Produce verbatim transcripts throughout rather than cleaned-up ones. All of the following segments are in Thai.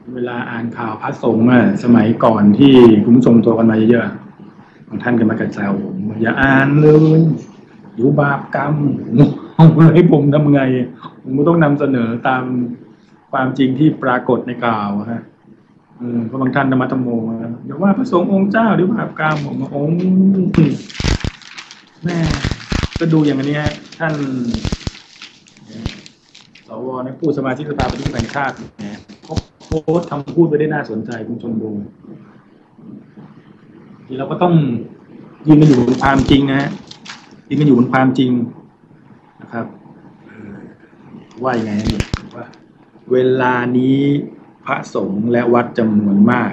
เวลาอ่านข่าวพระสงฆ์อะสมัยก่อนที่คุณผู้ชมตัวกันมาเยอะๆบางท่านก็มากระแซวผมอย่าอ่านเลยอยู่บาปกรรมเอาให้ผมทำไงผมก็ต้องนำเสนอตามความจริงที่ปรากฏในข่าวฮะเพราะบางท่านธรรมะธรรมโมอย่าว่าพระสงฆ์องค์เจ้าหรือบาปกรรมผมองค์แม่ก็ดูอย่างนี้ฮะท่านสวนักพูดสมาชิกสภาปฏิรูปแห่งชาติเนี่ยเขาโพสต์คำพูดไปได้น่าสนใจคุณชมดูทีเราก็ต้องยืนกันอยู่บนความจริงนะฮะยืนกันอยู่บนความจริงนะครับว่ายังไงเนี่ยว่าเวลานี้พระสงฆ์และวัดจำนวนมาก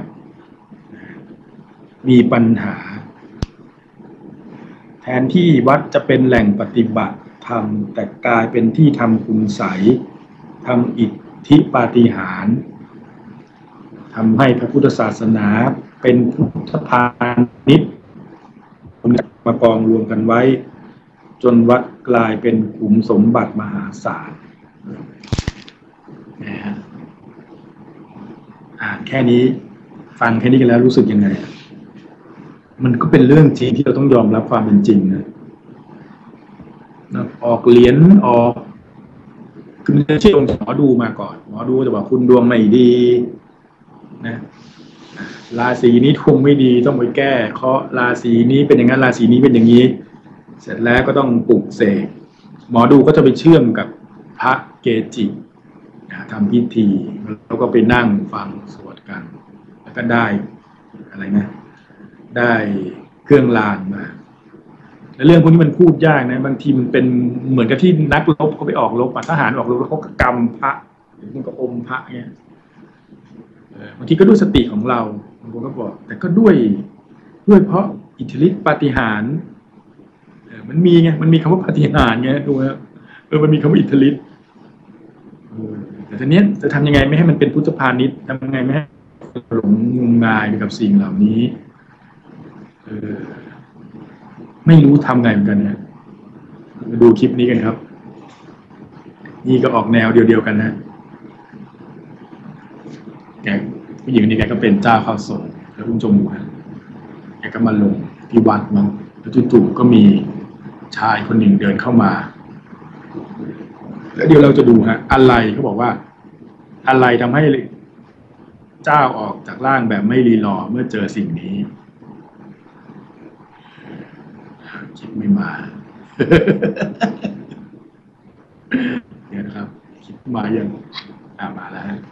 มีปัญหาแทนที่วัดจะเป็นแหล่งปฏิบัติธรรมแต่กลายเป็นที่ทำคุณไสยทำอิทธิปาฏิหาริย์ทำให้พระพุทธศาสนาเป็นพุทธพาณิชย์มากองรวมกันไว้จนวัดกลายเป็นขุมสมบัติมหาศาลนะฮะอ่านแค่นี้ฟังแค่นี้กันแล้วรู้สึกยังไงมันก็เป็นเรื่องจริงที่เราต้องยอมรับความเป็นจริงนะออกเหรียญออกคือมันจะเชื่อองค์หมอดูมาก่อนหมอดูจะบอกคุณดวงไม่ดีนะราศีนี้ดวงไม่ดีต้องไปแก้เคราะห์ราศีนี้เป็นอย่างนั้นราศีนี้เป็นอย่างนี้เสร็จแล้วก็ต้องปลุกเสกหมอดูก็จะไปเชื่อมกับพระเกจิทำพิธีแล้วก็ไปนั่งฟังสวดกันแล้วก็ได้อะไรนะได้เครื่องรางมาแล้วเรื่องพวกนี้มันพูดยากนะบางทีมันเป็นเหมือนกับที่นักรบเขาไปออกรบทหารออกรบแล้วเขาก็กำพระหรือมันก็อมพระเงี้ยบางทีก็ด้วยสติของเราบางคนก็บอกแต่ก็ด้วยด้วยเพราะอิทธิฤทธิปาฏิหาริย์มันมีไงมันมีคำว่าปาฏิหาริย์ไงดูนะเออมันมีคำว่าอิทธิฤทธิ์แต่ทีนี้จะทำยังไงไม่ให้มันเป็นพุทธพาณิชย์ทำยังไงไม่ให้หลงงมงายไปกับสิ่งเหล่านี้เออไม่รู้ทำไงเหมือนกันเนี่ยมาดูคลิปนี้กันครับนี่ก็ออกแนวเดียวๆกันนะแกผู้หญิงนี่แกก็เป็นเจ้าข้าวสงฆ์แล้วคุณชมดูนะแกก็มาลงที่วัดมั้งแล้วจู่ๆก็มีชายคนหนึ่งเดินเข้ามาแล้วเดี๋ยวเราจะดูฮะอะไรเขาบอกว่าอะไรทำให้เจ้าออกจากร่างแบบไม่รีรอเมื่อเจอสิ่งนี้คิดไม่มาเดี๋ยวนะครับคิดมายังอ่ามาแล้วฮะ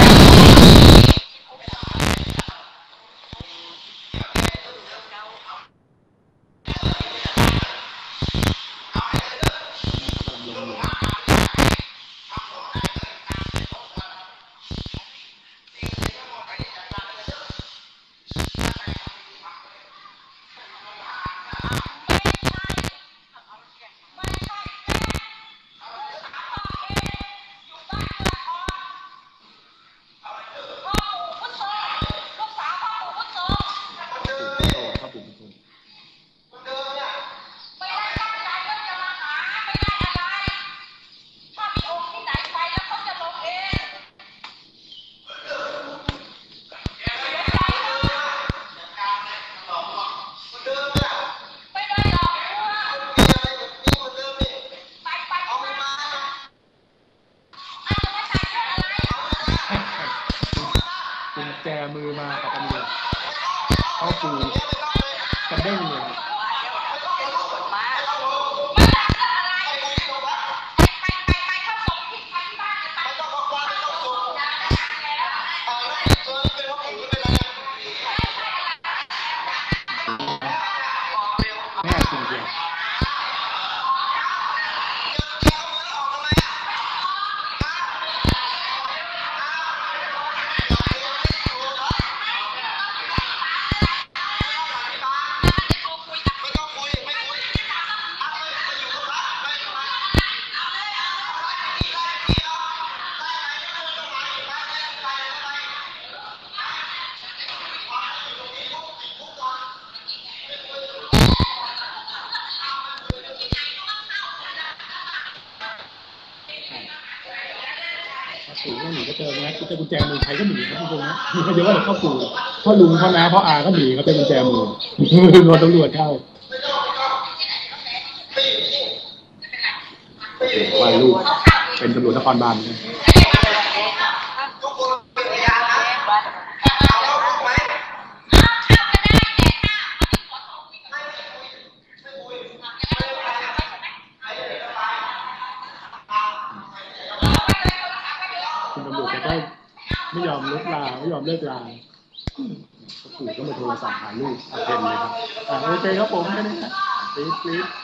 แจมือมากับตำรวจเขาปูกันได้เลยแม่จริงๆเป็นกุญแจมือใครก็มีครับคุณผู้ชมนะมีเขาเยอะเลยพ่อปู่พ่อลุงพ่อน้าพ่ออาก็มีเขาเป็นกุญแจมือรถตำรวจเข้าว่าลูกเป็นตำรวจนครบาลนะคุณตำรวจก็ไม่ยอมเลิกลาไม่ยอมเลิกลาพ่อปู่ก็มาโทรศัพท์หาลูกอาเพนเลยครับอ่าโอเคครับผมแค่นี้นะปี๊ดปี๊ด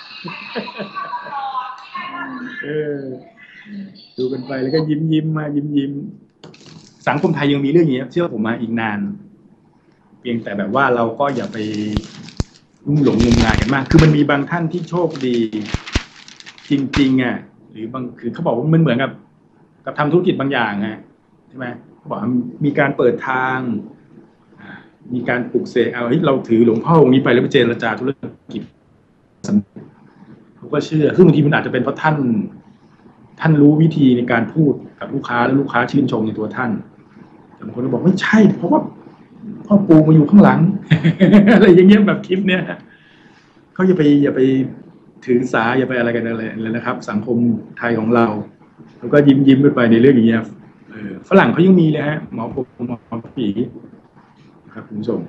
เออดูกันไปแล้วก็ยิ้มยิ้มมายิ้มยิ้มสังคมไทยยังมีเรื่องอย่างนี้เชื่อผมมาอีกนานเพียงแต่แบบว่าเราก็อย่าไปลุ่มหลงงมงายกันมากคือมันมีบางท่านที่โชคดีจริงๆอ่ะหรือบางคือเขาบอกว่ามันเหมือนกับกับทำธุรกิจบางอย่างไงใช่ไหมเขาบอกมีการเปิดทางมีการปลุกเสกเอาเฮ้ยเราถือหลวงพ่อองค์นี้ไปแล้วไปเจรจาธุรกิจเขาก็เชื่อซึ่งบางทีมันอาจจะเป็นเพราะท่านท่านรู้วิธีในการพูดกับลูกค้าและลูกค้าชื่นชมในตัวท่านแต่บางคนก็บอกไม่ใช่เพราะว่าพ่อปู่มาอยู่ข้างหลัง อะไรอย่างเงี้ยแบบคลิปเนี้ยเขาอย่าไปอย่าไปถือสาอย่าไปอะไรกันอะไรเลยนะครับสังคมไทยของเราแล้วก็ยิ้มยิ้มไปในเรื่องอย่างเงี้ยฝรั่งเขายังมีเลยฮะหมอผมหมอผีครับคุณผู้ชม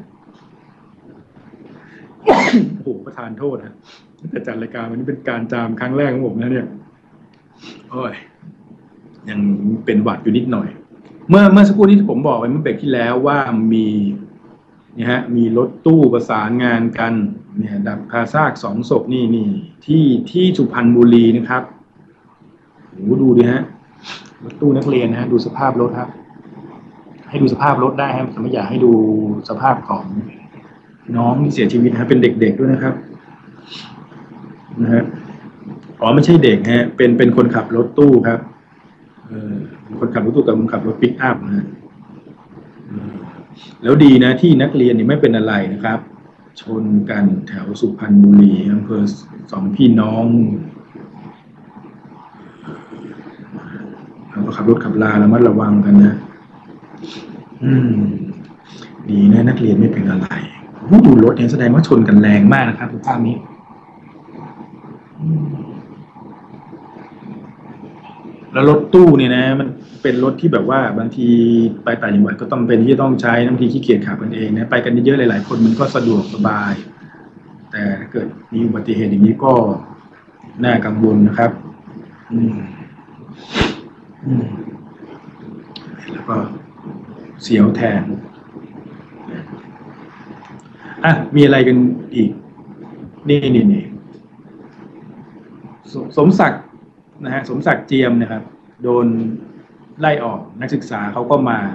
โอ้โหประทานโทษนะแต่จัดรายการวันนี้เป็นการจามครั้งแรกของผมนะเนี่ยโอ้ยยังเป็นหวัดอยู่นิดหน่อยเมื่อเมื่อสักครู่นี้ที่ผมบอกไปเมื่อเบรกที่แล้วว่ามีนี่ฮะมีรถตู้ประสานงานกันเนี่ยดับคาซากสองศพนี่นี่ที่ที่สุพรรณบุรีนะครับโอ้ดูดิฮะรถตู้นักเรียนนะฮะดูสภาพรถครับให้ดูสภาพรถได้ครับแต่ไม่อยากให้ดูสภาพของน้องที่เสียชีวิตนะเป็นเด็กๆด้วยนะครับนะฮะอ๋อไม่ใช่เด็กฮะเป็นเป็นคนขับรถตู้ครับเออคนขับรถตู้กับคนขับรถปิกอัพนะฮะแล้วดีนะที่นักเรียนนี่ไม่เป็นอะไรนะครับชนกันแถวสุพรรณบุรีอำเภอสองพี่น้องเราก็ขับรถขับลาระมัดระวังกันนะอืมดีนะนักเรียนไม่เป็นอะไรดูรถเนี่ยแสดงว่าชนกันแรงมากนะครับทุกภาพนี้แล้วรถตู้เนี่ยนะมันเป็นรถที่แบบว่าบางทีไปต่างจังหวัดก็ต้องเป็นที่ต้องใช้บางทีขี้เกียจขับกันเองนะไปกันเยอะๆหลายๆคนมันก็สะดวกสบายแต่ถ้าเกิดมีอุบัติเหตุอย่างนี้ก็น่ากังวลนะครับอืมอืมแล้วก็เสียวแทนอ่ะมีอะไรกันอีกนี่นี่นี่สมศักดิ์นะฮะสมศักดิ์เจียมนะครับโดนไล่ออกนักศึกษาเขาก็มา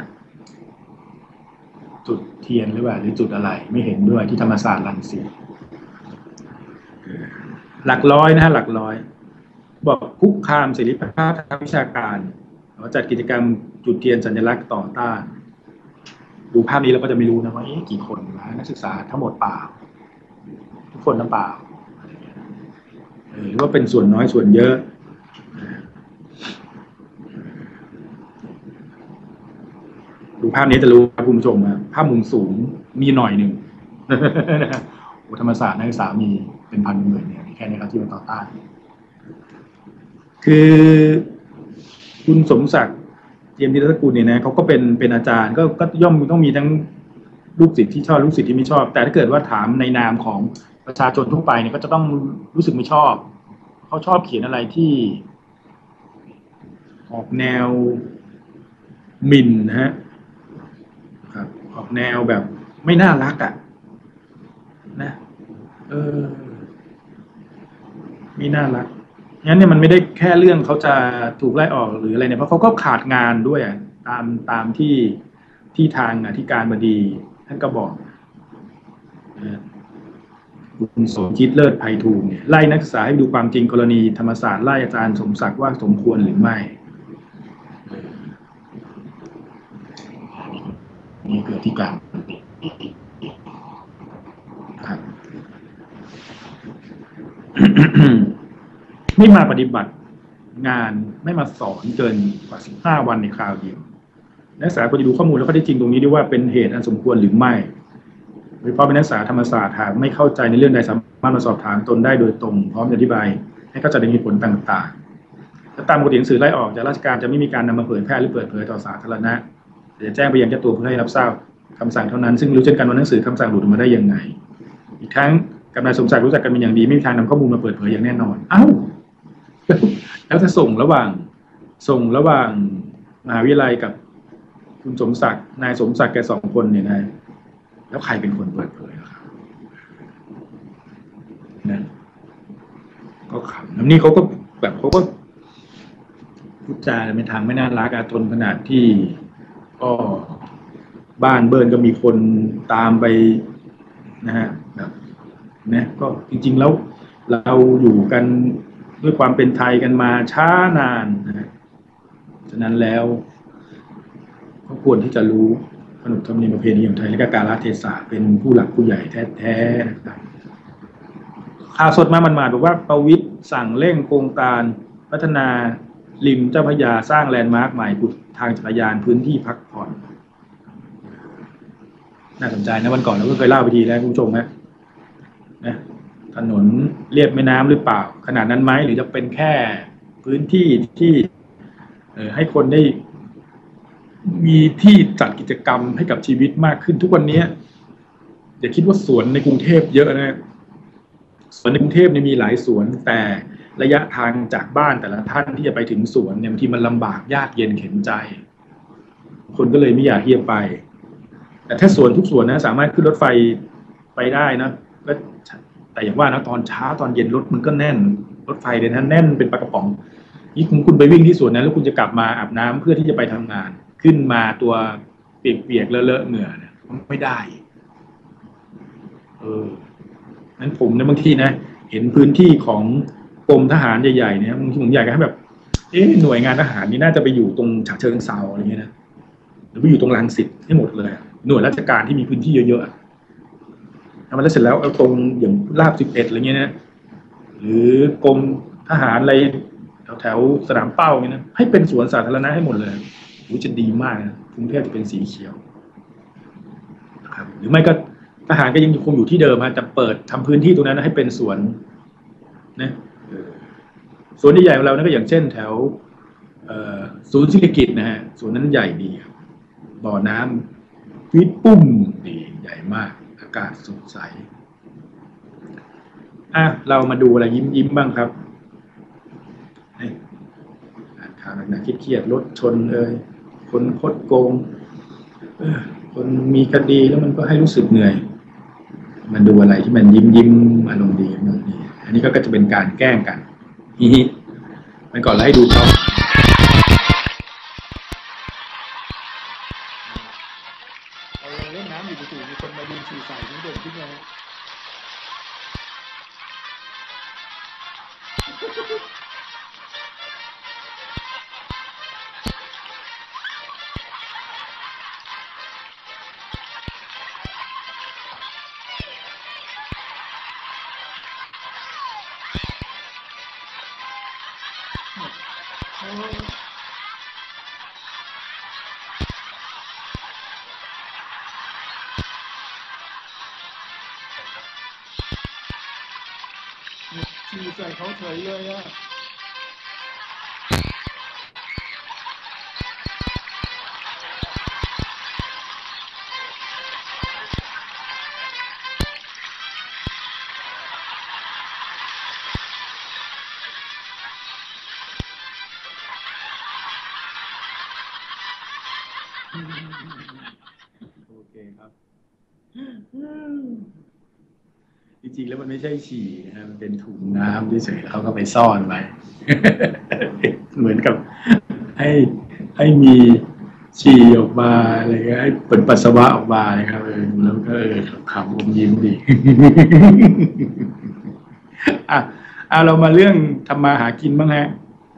จุดเทียนหรือเปล่าหรือจุดอะไรไม่เห็นด้วยที่ธรรมศาสตร์รังสิตหลักร้อยนะฮะหลักร้อยบอกคุกคามเสรีภาพทางวิชาการจัดกิจกรรมจุดเทียนสัญลักษณ์ต่อต้านดูภาพนี้เราก็จะไม่รู้นะว่าเอ๊ะกี่คนนะนักศึกษาทั้งหมดเปล่าทุกคนหรือเปล่าหรือว่าเป็นส่วนน้อยส่วนเยอะดูภาพนี้จะรู้ครับคุณผู้ชมนะภาพมุมสูงมีหน่อยหนึ่งโอ้ธรรมศาสตร์นักศึกษามีเป็นพันหมื่นเนี่ยแค่นี้ครับที่มันต่อต้านคือคุณสมศักดิ์เจียมธีรสกุลเนี่ยนะเขาก็เป็นเป็นอาจารย์ก็ก็ย่อมต้องมีทั้งลูกศิษย์ที่ชอบลูกศิษย์ที่ไม่ชอบแต่ถ้าเกิดว่าถามในนามของประชาชนทั่วไปเนี่ยก็จะต้องรู้สึกไม่ชอบเขาชอบเขียนอะไรที่ออกแนวหมิ่นนะฮะครับออกแนวแบบไม่น่ารักอ่ะนะเออไม่น่ารักงั้นเนี่ยมันไม่ได้แค่เรื่องเขาจะถูกไล่ออกหรืออะไรเนี่ยเพราะเขาก็ขาดงานด้วยตามตามที่ที่ทางอธิการบดีท่านก็บอกคุณสมคิดเลิศไพฑูรย์เนี่ยไล่นักศึกษาให้ดูความจริงกรณีธรรมศาสตร์ไล่อาจารย์สมศักดิ์ว่าสมควรหรือไม่นี่คืออธิการครับ ไม่มาปฏิบัติงานไม่มาสอนเกินกว่าสิบห้าวันในคราวเดียวนักศึกษาควรจะดูข้อมูลและข้อเท็จจริงตรงนี้ด้วยว่าเป็นเหตุอันสมควรหรือไม่โดยเฉพาะเป็นนักศึกษาธรรมศาสตร์หากไม่เข้าใจในเรื่องใดสามารถมาสอบถามตนได้โดยตรงพร้อมอธิบายให้เข้าใจในเหตุผลต่างๆและตามปกติหนังสือไล่ออกจากราชการจะไม่มีการนำมาเผยแพร่หรือเปิดเผยต่อสาธารณะจะแจ้งไปยังเจ้าตัวเพื่อให้รับทราบคำสั่งเท่านั้นซึ่งรู้เช่นกันว่าหนังสือคำสั่งหลุดออกมาได้ยังไงอีกทั้งกับนายสมศักดิ์รู้จักกันเป็นอย่างดีไม่มีทางนำข้อมูลมาเปิดเผยอย่างแน่นอนอ้าวแล้วจะส่งระหว่างส่งระหว่างมหาวิทยาลัยกับคุณสมศักดิ์นายสมศักดิ์แกสองคนเนี่ยนะแล้วใครเป็นคนเปิดเผยครับนะก็ขำแล้วนี่เขาก็แบบเขาก็พูดจาในทางไม่น่ารักอาทนขนาดที่ก็บ้านเบิร์นก็มีคนตามไปนะฮะแบบนะก็จริงๆแล้วเราอยู่กันด้วยความเป็นไทยกันมาช้านานนะฮะฉะนั้นแล้วก็ควรที่จะรู้ขนบธรรมเนียมประเพณีของไทยและก็กาลเทศะเป็นผู้หลักผู้ใหญ่แท้ๆนะครับข่าวสดมามันมาบอกว่าประวิตรสั่งเร่งโครงการพัฒนาริมเจ้าพระยาสร้างแลนด์มาร์คใหม่ขุดทางจักรยานพื้นที่พักผ่อนน่าสนใจนะวันก่อนเราก็เคยเล่าไปทีแล้วคุณผู้ชมนะนะถนนเลียบแม่น้ำหรือเปล่าขนาดนั้นไหมหรือจะเป็นแค่พื้นที่ที่ให้คนได้มีที่จัดกิจกรรมให้กับชีวิตมากขึ้นทุกวันนี้อย่าคิดว่าสวนในกรุงเทพเยอะนะสวนในกรุงเทพเนี่ยมีหลายสวนแต่ระยะทางจากบ้านแต่ละท่านที่จะไปถึงสวนเนี่ยบางทีมันลำบากยากเย็นเข็ญใจคนก็เลยไม่อยากที่จะไปแต่ถ้าสวนทุกสวนนะสามารถขึ้นรถไฟไปได้นะก็แต่อย่างว่านะตอนเช้าตอนเย็นรถมันก็แน่นรถไฟเดี๋ยวนั้นแน่นเป็นปลากระป๋องนี่คุณคุณไปวิ่งที่สวนนั้นแล้วคุณจะกลับมาอาบน้ำเพื่อที่จะไปทำงานขึ้นมาตัวเปียกๆเลอะๆเหงื่อเนี่ยไม่ได้เออนั้นผมในบางทีนะเห็นพื้นที่ของกรมทหารใหญ่ๆเนี่ยบางทีผมอยากให้แบบเอ๊ะหน่วยงานทหารนี่น่าจะไปอยู่ตรงฉะเชิงเทราอะไรเงี้ยนะหรือไปอยู่ตรงรังสิตให้หมดเลยหน่วยราชการที่มีพื้นที่เยอะๆทำมาแล้วเสร็จแล้วเอาตรงอย่างลาบสิบเอ็ดอะไรเงี้ยนะหรือกรมทหารอะไรแถวสนามเป้าเงี้ยนะให้เป็นสวนสาธารณะให้หมดเลยรู้จะดีมากนะกรุงเทพจะเป็นสีเขียวนะครับหรือไม่ก็ทหารก็ยังคงอยู่ที่เดิมฮะจะเปิดทำพื้นที่ตรงนั้นให้เป็นสวนนะสวนที่ใหญ่ของเรานะก็อย่างเช่นแถวศูนย์ศิริกิติ์นะฮะสวนนั้นใหญ่ดีครับบ่อน้ำวิดปุ้มดีใหญ่มากอากาศสดใสอ่ะเรามาดูอะไรยิ้มยิ้มบ้างครับอ่านข่าวหนักๆเครียดๆรถชนเอ่ยคนคดโกงคนมีคดีแล้วมันก็ให้รู้สึกเหนื่อยมันดูอะไรที่มันยิ้มยิ้มอารมณ์ดีอารมณ์ดีอันนี้ก็จะเป็นการแกล้งกันฮิฮิมันก่อนแล้วให้ดูเขาเราเล่นน้ำอยู่จู่ๆมีคนมายิงฉี่ใส่ทั้งเดินขึ้นมาฉี่ใส่เขาเฉยเลยอะโอเคครับจริงๆแล้วมันไม่ใช่ฉี่นะมันเป็นถุงน้ำที่เฉยเขาก็ไปซ่อนไว้ เหมือนกับให้ให้มีฉี่ออกมาอะไรเงี้ยให้ผลปัสสาวะออกมานะครับเออแล้วก็เออขำอมยิ้มดี อ่ะเอาเรามาเรื่องทำมาหากินบ้างฮะ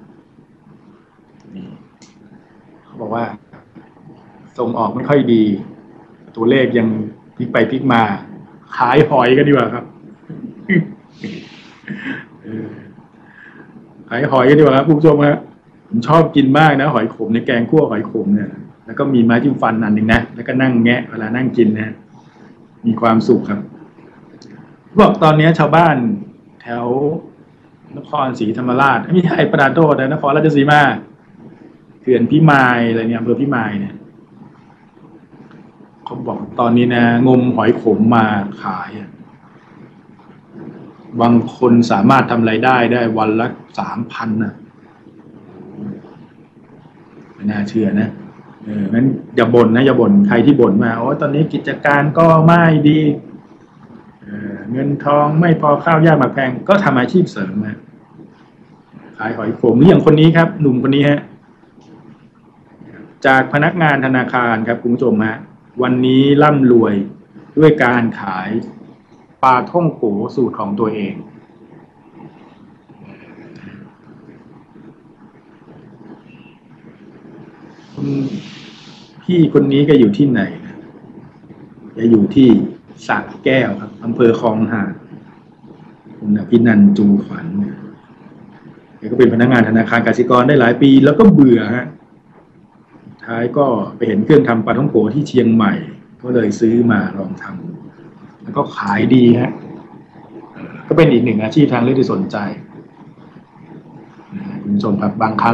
เขาบอกว่าส่งออกไม่ค่อยดีตัวเลขยังพลิกไปพลิกมาขายหอยกันดีกว่าครับขายหอยกันดีกว่าครับคุณผู้ชมครับผมชอบกินมากนะหอยขมในแกงคั่วหอยขมเนี่ยแล้วก็มีไม้จิ้มฟันอันหนึ่งนะแล้วก็นั่งแงะเวลานั่งกินนะมีความสุขครับบอกตอนนี้ชาวบ้านแถวนครศรีธรรมราชไม่ใช่ปราโทษนะนครราชสีมาเขื่อนพิมายอะไรเนี่ยอำเภอพิมายเนี่ยเขาบอกตอนนี้นะงมหอยขมมาขายบางคนสามารถทำรายได้ได้วันละสามพันนะไม่น่าเชื่อนะเอองั้นอย่าบ่นนะอย่าบ่นใครที่บ่นมาโอ้ตอนนี้กิจการก็ไม่ดีเออเงินทองไม่พอข้าวยากหมากแพงก็ทำอาชีพเสริมนะขายหอยขมนี่อย่างคนนี้ครับหนุ่มคนนี้ฮะจากพนักงานธนาคารครับคุณผู้ชมฮะวันนี้ร่ำรวยด้วยการขายปลาท่องโกสูตรของตัวเองพี่คนนี้ก็อยู่ที่ไหนนะจะอยู่ที่สระแก้วครับอำเภอคลองหาดคุณอภินันท์จูฝันแกก็เป็นพนักงานธนาคารกสิกรได้หลายปีแล้วก็เบื่อฮะท้ายก็ไปเห็นเครื่องทำปลาท่องโกที่เชียงใหม่ก็เลยซื้อมาลองทำแล้วก็ขายดีฮะก็เป็นอีกหนึ่งอาชีพทางเลือกที่สนใจคุณผู้ชมครับบางครั้ง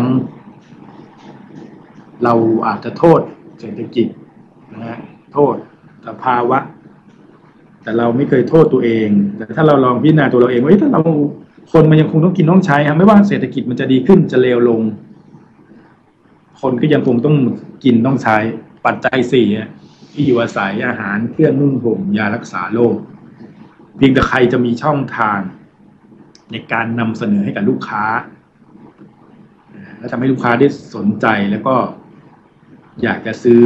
เราอาจจะโทษเศรษฐกิจนะฮะโทษสภาวะแต่เราไม่เคยโทษตัวเองแต่ถ้าเราลองพิจารณาตัวเราเองว่าถ้าเราคนมันยังคงต้องกินต้องใช้ครับไม่ว่าเศรษฐกิจมันจะดีขึ้นจะเลวลงคนก็ยังคงต้องกินต้องใช้ปัจจัยสี่ที่อยู่อาศัยอาหารเครื่องนุ่งห่มยารักษาโรคเพียงแต่ใครจะมีช่องทางในการนำเสนอให้กับลูกค้าและทำให้ลูกค้าได้สนใจแล้วก็อยากจะซื้อ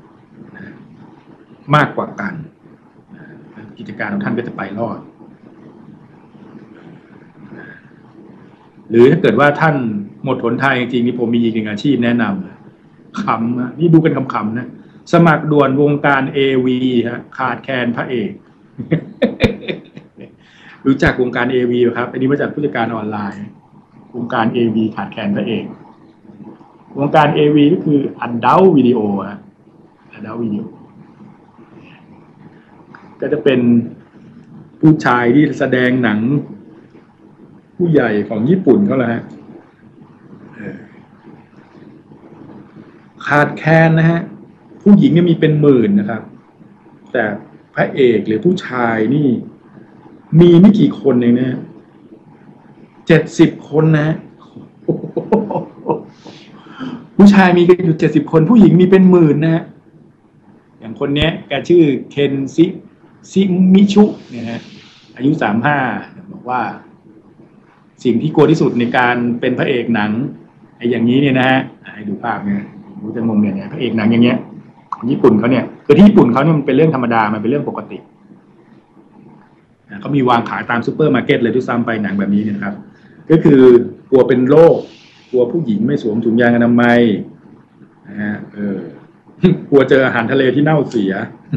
มากกว่ากันกิจการของท่านก็จะไปรอดหรือถ้าเกิดว่าท่านหมดหนทางจริงๆนี่ผมมีอีกหนึ่งอาชีพแนะนำคำนี่ดูกันคำๆนะสมัครด่วนวงการ เอ วี ฮะขาดแคลนพระเอก รู้จักวงการ เอ วี ครับอันนี้มาจากผู้จัดการออนไลน์วงการ เอ วี ขาดแคลนพระเอกวงการ เอ วี ก็คือ Adult Video ฮะ Adult Video ก็จะเป็นผู้ชายที่แสดงหนังผู้ใหญ่ของญี่ปุ่นเขาแหละฮะขาดแคลนนะฮะผู้หญิงเนี่ยมีเป็นหมื่นนะครับแต่พระเอกหรือผู้ชายนี่มีไม่กี่คนเองนะเจ็ดสิบคนนะผู้ชายมีกันอยู่เจ็ดสิบคนผู้หญิงมีเป็นหมื่นนะฮะอย่างคนเนี้ยแกชื่อเคนซิซิมิชุเนี่ยฮะอายุสามห้าบอกว่าสิ่งที่กลัวที่สุดในการเป็นพระเอกหนังไอ้อย่างนี้เนี่ยนะฮะให้ดูภาพเนี่ยรู้จะงงเนี่ยพระเอกหนังอย่างเงี้ยของญี่ปุ่นเขาเนี่ยคือที่ญี่ปุ่นเขาเนี่ยมันเป็นเรื่องธรรมดามันเป็นเรื่องปกติเขามีวางขายตามซูเปอร์มาร์เก็ตเลยทุกซ้ำไปหนังแบบนี้นะครับก็คือกลัวเป็นโรคกลัวผู้หญิงไม่สวมถุงยางอนามัยนะฮะเออกลัวเจออาหารทะเลที่เน่าเสีย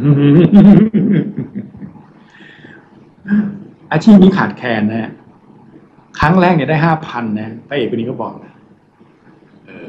อาชีพนี้ขาดแคลนนะฮะครั้งแรกเนี่ยได้ห้าพันนะพระเอกคนนี้ก็บอกนะเออ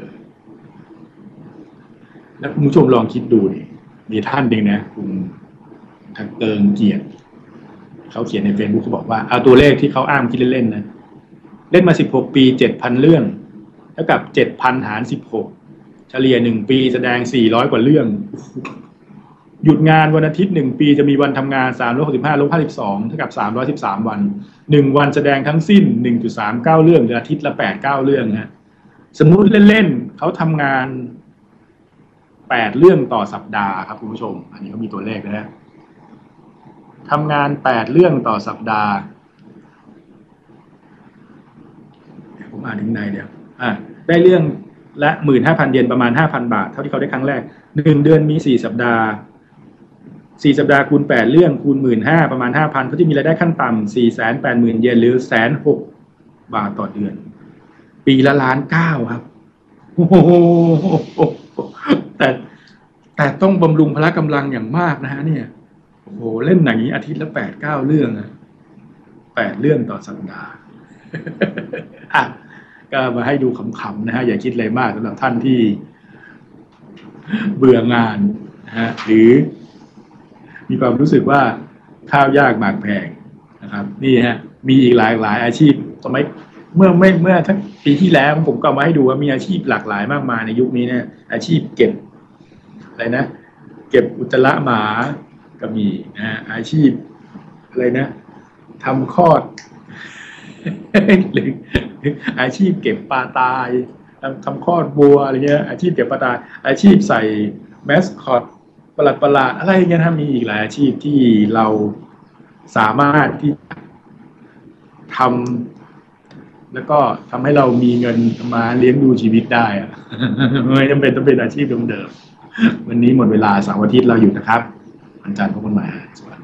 แล้วคุณผู้ชมลองคิดดูดิมีท่านหนึ่งนะคุณทักเกิงเกียรติเขาเขียนใน Facebook เขาบอกว่าเอาตัวเลขที่เขาอ้างคิดเล่นๆนะเล่นมาสิบหกปี เจ็ดพัน เรื่องเท่ากับ เจ็ดพัน หารสิบหกเฉลี่ยหนึ่งปีแสดงสี่ร้อยกว่าเรื่องหยุดงานวันอาทิตย์หนึ่งปีจะมีวันทำงานสามร้อยหกสิบห้าลบห้าสิบสองเท่ากับสามร้อยสิบสามวันหนึ่งวันแสดงทั้งสิ้น หนึ่งจุดสามเก้า เรื่องหรืออาทิตย์ละ แปด เก้า เรื่องฮะสมมุติเล่นๆเขาทำงานแปดเรื่องต่อสัปดาห์ครับคุณผู้ชมอันนี้เขามีตัวเลขนะฮะทำงานแปดเรื่องต่อสัปดาห์ผมอ่านถึงไหนเดี๋ยวอ่ะได้เรื่องละ หนึ่งหมื่นห้าพัน เยนประมาณ ห้าพัน บาทเท่าที่เขาได้ครั้งแรกหนึ่งเดือนมีสี่สัปดาห์สี่สัปดาห์คูณแปดเรื่องคูณ หนึ่งหมื่นห้าพัน ประมาณ ห้าพัน เขาจะมีรายได้ขั้นต่ำ สี่แสนแปดหมื่น เยนหรือ หนึ่งแสนหกหมื่น บาทต่อเดือนปีละล้านเก้าครับโอ้โหแต่แต่ต้องบำรุงพละกำลังอย่างมากนะฮะเนี่ยโอ้โหเล่นหนังนี้อาทิตย์ละ แปด เก้า เรื่องอะแปดเรื่องต่อสัปดาห์อ่ะก็มาให้ดูขำๆนะฮะอย่าคิดอะไรมากสำหรับท่านที่เบื่องานนะฮะหรือมีความรู้สึกว่าข้าวยากหมากแพงนะครับ นี่ฮะมีอีกหลายหลายอาชีพสมัยเมื่อไม่เมื่อทั้งปีที่แล้วผมก็มาให้ดูว่ามีอาชีพหลากหลายมากมายในยุคนี้เนี่ยอาชีพเก็บอะไรนะเก็บอุจจาระหมาก็มีนะอาชีพอะไรนะทำคลอดหรืออาชีพเก็บปลาตายทำทำคลอดวัวอะไรเงี้ยอาชีพเก็บปลาตายอาชีพใส่แมสคอตประหลาดประหลาดอะไรเงี้ยถ้ามีอีกหลายอาชีพที่เราสามารถที่ทำแล้วก็ทำให้เรามีเงินมาเลี้ยงดูชีวิตได้อะไม่จำเป็นต้องเป็นอาชีพเดิมๆวันนี้หมดเวลาเสาร์อาทิตย์เราอยู่นะครับวันจันทร์พบกันใหม่